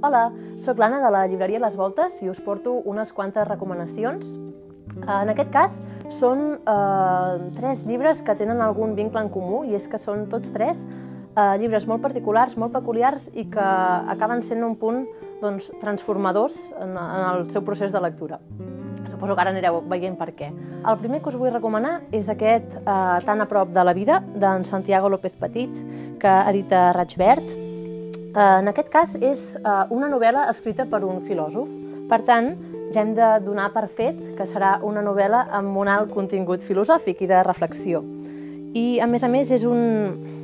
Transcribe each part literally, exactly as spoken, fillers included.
Hola, soc l'Anna de la llibreria Les Voltes i us porto unes quantes recomanacions. En aquest cas són eh, tres llibres que tenen algun vincle en comú, i és que són tots tres eh, llibres molt particulars, molt peculiars i que acaben sent un punt doncs, transformadors en, en el seu procés de lectura. Suposo que ara anireu veient per què. El primer que us vull recomanar és aquest eh, Tan a prop de la vida, d'en Santiago López Petit, que edita Raig Verd. En aquest cas és una novel·la escrita per un filòsof. Per tant, ja hem de donar per fet que serà una novel·la amb un alt contingut filosòfic i de reflexió. I, a més a més, és un...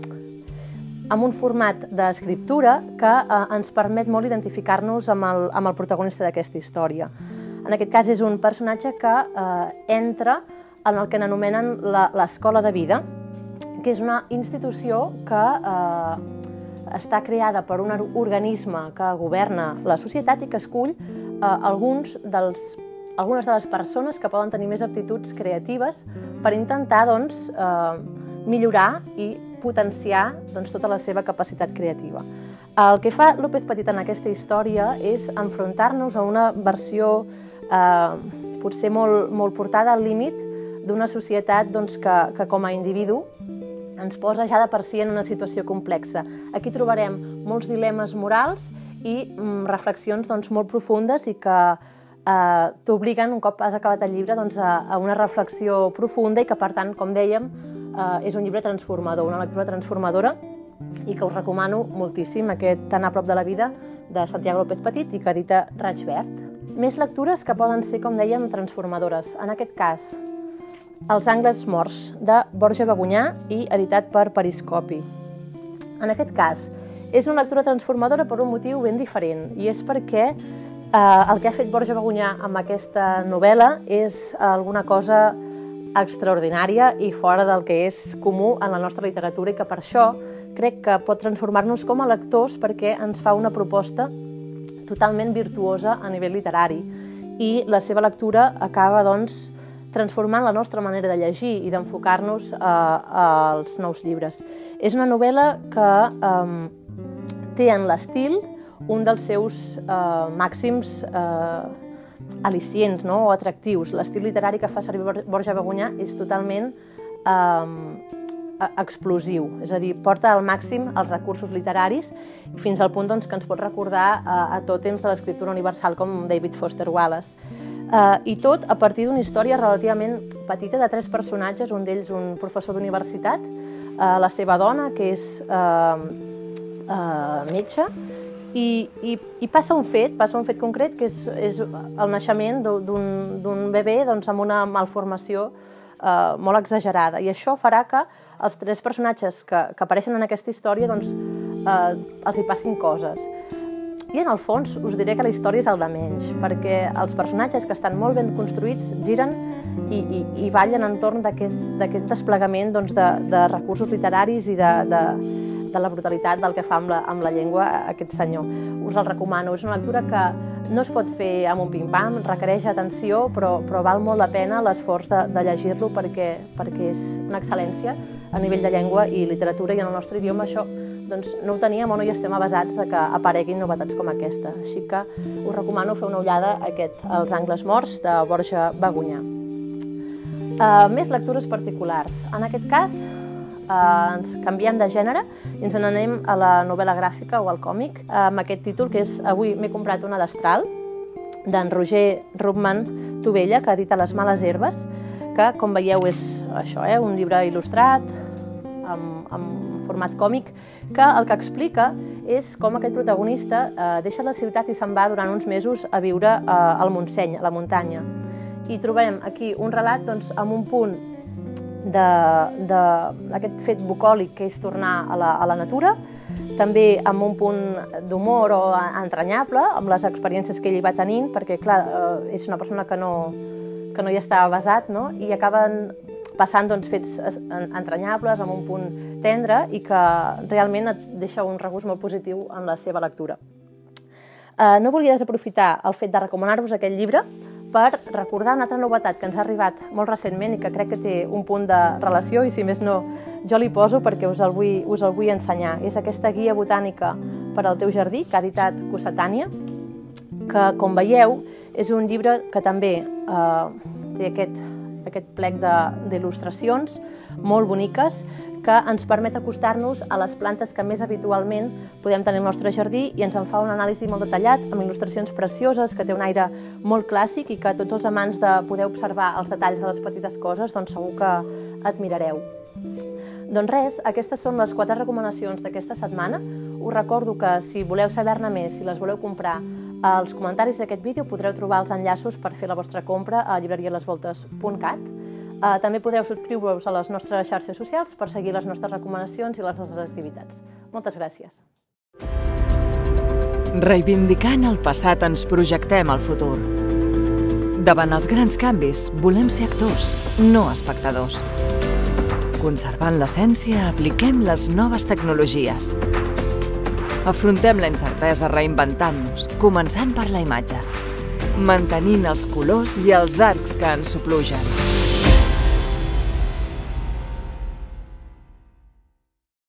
amb un format d'escriptura que eh, ens permet molt identificar-nos amb, el, amb el protagonista d'aquesta història. En aquest cas és un personatge que eh, entra en el que n'anomenen l'escola de vida, que és una institució que eh, està creada per un organisme que governa la societat i que escull eh, alguns dels, algunes de les persones que poden tenir més aptituds creatives per intentar doncs, eh, millorar i potenciar doncs, tota la seva capacitat creativa. El que fa López Petit en aquesta història és enfrontar-nos a una versió eh, potser molt, molt portada al límit d'una societat doncs, que, que com a individu ens posa ja de per si en una situació complexa. Aquí trobarem molts dilemes morals i mm, reflexions doncs, molt profundes i que eh, t'obliguen, un cop has acabat el llibre, doncs, a, a una reflexió profunda i que, per tant, com dèiem, eh, és un llibre transformador, una lectura transformadora i que us recomano moltíssim, aquest Tan a prop de la vida de Santiago López Petit i que edita Raig Verd. Més lectures que poden ser, com dèiem, transformadores. En aquest cas, Els angles morts, de Borja Bagunyà i editat per Periscopi. En aquest cas, és una lectura transformadora per un motiu ben diferent, i és perquè eh, el que ha fet Borja Bagunyà amb aquesta novel·la és alguna cosa extraordinària i fora del que és comú en la nostra literatura i que per això crec que pot transformar-nos com a lectors perquè ens fa una proposta totalment virtuosa a nivell literari i la seva lectura acaba, doncs, transformant la nostra manera de llegir i d'enfocar-nos eh, als nous llibres. És una novel·la que eh, té en l'estil un dels seus eh, màxims eh, al·licients, no? O atractius. L'estil literari que fa servir Borja Bagunyà és totalment eh, explosiu, és a dir, porta al màxim els recursos literaris fins al punt doncs, que ens pot recordar eh, a tòtems de l'escriptura universal com David Foster Wallace. Uh, I tot a partir d'una història relativament petita de tres personatges, un d'ells un professor d'universitat, uh, la seva dona, que és uh, uh, metge, i, i, i passa un fet, passa un fet concret, que és, és el naixement d'un bebè doncs, amb una malformació uh, molt exagerada. I això farà que els tres personatges que, que apareixen en aquesta història doncs, uh, els hi passin coses. I en el fons us diré que la història és el de menys, perquè els personatges que estan molt ben construïts giren i, i, i ballen entorn d'aquest desplegament doncs, de, de recursos literaris i de, de, de la brutalitat del que fa amb la, amb la llengua aquest senyor. Us el recomano, és una lectura que no es pot fer amb un pim-pam, requereix atenció, però, però val molt la pena l'esforç de, de llegir-lo perquè, perquè és una excel·lència a nivell de llengua i literatura, i en el nostre idioma això doncs no ho teníem o no hi estem avasats a que apareguin novetats com aquesta. Així que us recomano fer una ullada a aquest Els angles morts, de Borja Bagunyà. Uh, més lectures particulars. En aquest cas, uh, ens canviem de gènere i ens n'anem a la novel·la gràfica o al còmic, uh, amb aquest títol que és Avui m'he comprat una destral, d'en Roger Rubman Tovella, que edita Les males herbes, que, com veieu, és això, eh, un llibre il·lustrat, amb, amb format còmic, que el que explica és com aquest protagonista eh, deixa la ciutat i se'n va durant uns mesos a viure eh, al Montseny, a la muntanya. I trobem aquí un relat doncs, amb un punt d'aquest fet bucòlic que és tornar a la, a la natura, també amb un punt d'humor o entranyable, amb les experiències que ell hi va tenint, perquè clar, eh, és una persona que no, que no hi està basat, no? I acaben passant doncs, fets entranyables, amb un punt tendre i que realment et deixa un regust molt positiu en la seva lectura. Eh, no volia desaprofitar el fet de recomanar-vos aquest llibre per recordar una altra novetat que ens ha arribat molt recentment i que crec que té un punt de relació i, si més no, jo li poso perquè us el vull, us el vull ensenyar. És aquesta guia botànica per al teu jardí, que ha editat Cossetània, que, com veieu, és un llibre que també eh, té aquest, aquest plec d'il·lustracions molt boniques, que ens permet acostar-nos a les plantes que més habitualment podem tenir al nostre jardí i ens en fa un anàlisi molt detallat, amb il·lustracions precioses, que té un aire molt clàssic i que tots els amants de poder observar els detalls de les petites coses doncs segur que admirareu. Doncs res, aquestes són les quatre recomanacions d'aquesta setmana. Us recordo que si voleu saber-ne més, si les voleu comprar, als comentaris d'aquest vídeo podreu trobar els enllaços per fer la vostra compra a llibreria les voltes punt cat. Uh, també podeu subscriure-us a les nostres xarxes socials per seguir les nostres recomanacions i les nostres activitats. Moltes gràcies. Reivindicant el passat ens projectem al futur. Davant els grans canvis volem ser actors, no espectadors. Conservant l'essència, apliquem les noves tecnologies. Afrontem la incertesa reinventant-nos, començant per la imatge, mantenint els colors i els arcs que ens soplugen.